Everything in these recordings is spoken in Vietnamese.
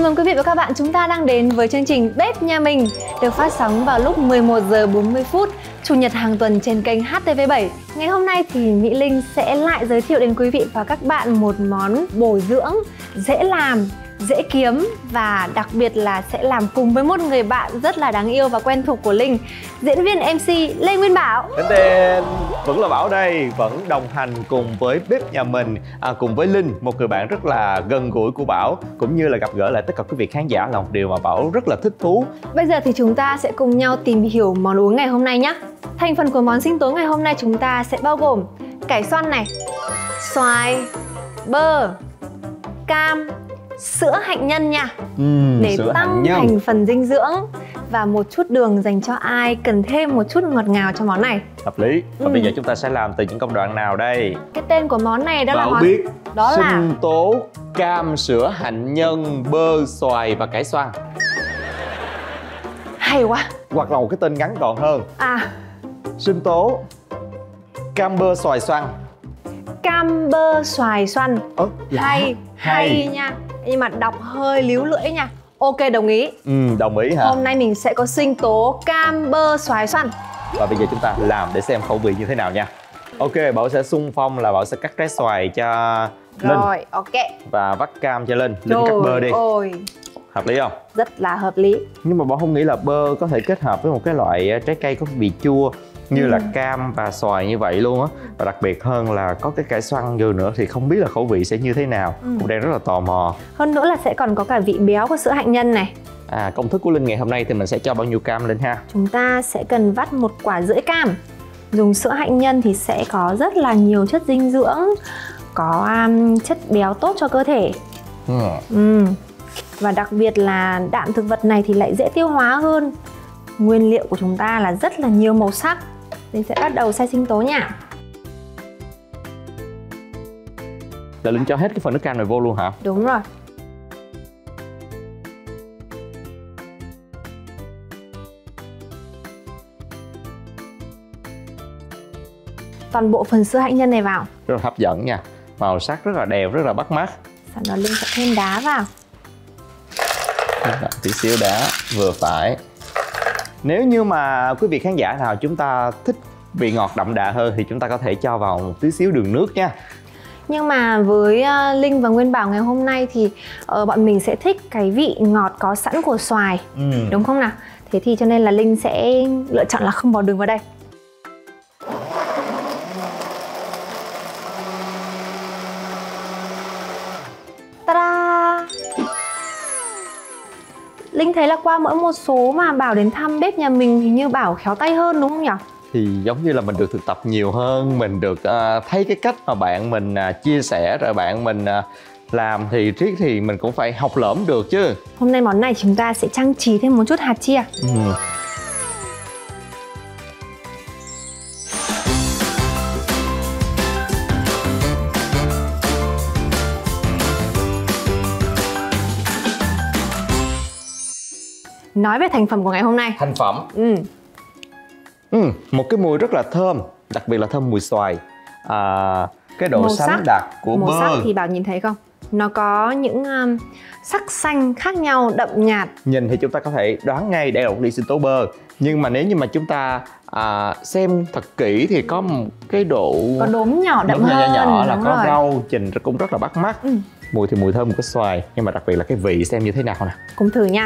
mừng quý vị và các bạn, chúng ta đang đến với chương trình Bếp Nhà Mình được phát sóng vào lúc 11 giờ 40 phút Chủ nhật hàng tuần trên kênh HTV7. Ngày hôm nay thì Mỹ Linh sẽ lại giới thiệu đến quý vị và các bạn một món bổ dưỡng dễ làm, dễ kiếm và đặc biệt là sẽ làm cùng với một người bạn rất là đáng yêu và quen thuộc của Linh, diễn viên MC Lê Nguyên Bảo. Đến tên vẫn là Bảo đây, vẫn đồng hành cùng với Bếp Nhà Mình, cùng với Linh, một người bạn rất là gần gũi của Bảo, cũng như là gặp gỡ lại tất cả quý vị khán giả là một điều mà Bảo rất là thích thú. Bây giờ thì chúng ta sẽ cùng nhau tìm hiểu món uống ngày hôm nay nhé. Thành phần của món sinh tố ngày hôm nay chúng ta sẽ bao gồm cải xoăn này, xoài, bơ, cam, sữa hạnh nhân nha, để tăng thành phần dinh dưỡng và một chút đường dành cho ai cần thêm một chút ngọt ngào cho món này. Hợp lý. Và bây giờ chúng ta sẽ làm từ những công đoạn nào đây? Cái tên của món này đó là Bảo biết. Đó là sinh tố, cam, sữa hạnh nhân, bơ, xoài và cải xoăn. Hay quá. Hoặc là một cái tên ngắn gọn hơn. Sinh tố, cam, bơ, xoài, xoăn. Cam, bơ, xoài, xoăn. Hay nha. Nhưng mà đọc hơi líu lưỡi nha. Ok, đồng ý. Đồng ý hả? Hôm nay mình sẽ có sinh tố, cam, bơ, xoài, xoăn. Và bây giờ chúng ta làm để xem khẩu vị như thế nào nha. Ok, Bảo sẽ xung phong là Bảo sẽ cắt trái xoài cho Linh. Rồi, ok. Và vắt cam cho Linh. Linh cắt bơ đi. Hợp lý không? Rất là hợp lý. Nhưng mà Bảo không nghĩ là bơ có thể kết hợp với một cái loại trái cây có vị chua như là cam và xoài như vậy luôn á. Và đặc biệt hơn là có cái cải xoăn vô nữa thì không biết là khẩu vị sẽ như thế nào. Cũng đang rất là tò mò. Hơn nữa là sẽ còn có cả vị béo của sữa hạnh nhân này. Công thức của Linh ngày hôm nay thì mình sẽ cho bao nhiêu cam lên ha? Chúng ta sẽ cần vắt 1,5 quả cam. Dùng sữa hạnh nhân thì sẽ có rất là nhiều chất dinh dưỡng, có chất béo tốt cho cơ thể. Và đặc biệt là đạm thực vật này thì lại dễ tiêu hóa hơn. Nguyên liệu của chúng ta là rất là nhiều màu sắc. Mình sẽ bắt đầu xay sinh tố nha. Là Linh cho hết cái phần nước cam này vô luôn hả? Đúng rồi. Toàn bộ phần sữa hạnh nhân này vào. Rất là hấp dẫn nha. Màu sắc rất là đẹp, rất là bắt mắt. Sau đó Linh sẽ thêm đá vào. Tí xíu đá vừa phải. Nếu như mà quý vị khán giả nào chúng ta thích vị ngọt đậm đà hơn thì chúng ta có thể cho vào một tí xíu đường nước nha. Nhưng mà với Linh và Nguyên Bảo ngày hôm nay thì bọn mình sẽ thích cái vị ngọt có sẵn của xoài. Đúng không nào? Thế thì cho nên là Linh sẽ lựa chọn là không bỏ đường vào đây. Ta-da! Linh thấy là qua mỗi một số mà Bảo đến thăm Bếp Nhà Mình thì như Bảo khéo tay hơn đúng không nhỉ? Thì giống như là mình được thực tập nhiều hơn, mình được thấy cái cách mà bạn mình chia sẻ rồi bạn mình làm thì riết thì mình cũng phải học lỏm được chứ. Hôm nay món này chúng ta sẽ trang trí thêm một chút hạt chia. Nói về thành phẩm của ngày hôm nay. Thành phẩm. Một cái mùi rất là thơm, đặc biệt là thơm mùi xoài. Cái độ sánh đặc của bơ. Màu sắc thì Bảo nhìn thấy không? Nó có những sắc xanh khác nhau, đậm nhạt. Nhìn thì chúng ta có thể đoán ngay đây là một ly sinh tố bơ. Nhưng mà nếu như mà chúng ta xem thật kỹ thì có một cái độ có đốm nhỏ đậm hơn. nhỏ là có rau chình cũng rất là bắt mắt. Mùi thì mùi thơm của xoài, nhưng mà đặc biệt là cái vị xem như thế nào nè. Cùng thử nha.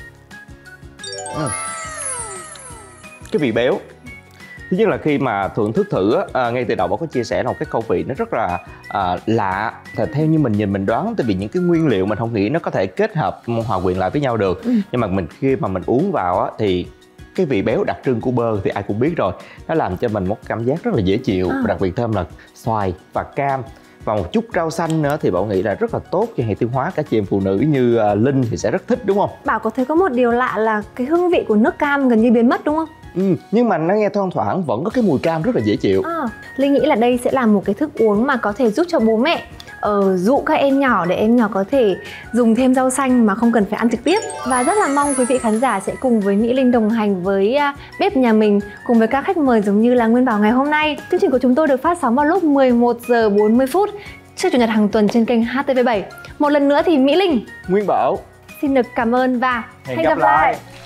Cái vị béo. Thứ nhất là khi mà thưởng thức thử ngay từ đầu Bảo có chia sẻ là một cái khẩu vị nó rất là lạ. Theo như mình nhìn mình đoán, tại vì những cái nguyên liệu mình không nghĩ nó có thể kết hợp hòa quyện lại với nhau được. Nhưng mà khi mà mình uống vào thì cái vị béo đặc trưng của bơ thì ai cũng biết rồi. Nó làm cho mình một cảm giác rất là dễ chịu. Và đặc biệt thêm là xoài và cam và một chút rau xanh nữa thì Bảo nghĩ là rất là tốt cho hệ tiêu hóa. Cả chị em phụ nữ như Linh thì sẽ rất thích đúng không? Bảo có thấy có một điều lạ là cái hương vị của nước cam gần như biến mất đúng không? Nhưng mà nó nghe thoang thoảng vẫn có cái mùi cam rất là dễ chịu. Linh nghĩ là đây sẽ là một cái thức uống mà có thể giúp cho bố mẹ dụ các em nhỏ để em nhỏ có thể dùng thêm rau xanh mà không cần phải ăn trực tiếp. Và rất là mong quý vị khán giả sẽ cùng với Mỹ Linh đồng hành với Bếp Nhà Mình, cùng với các khách mời giống như là Nguyên Bảo ngày hôm nay. Chương trình của chúng tôi được phát sóng vào lúc 11 giờ 40 phút trước Chủ nhật hàng tuần trên kênh HTV7. Một lần nữa thì Mỹ Linh, Nguyên Bảo xin được cảm ơn và Hẹn gặp lại.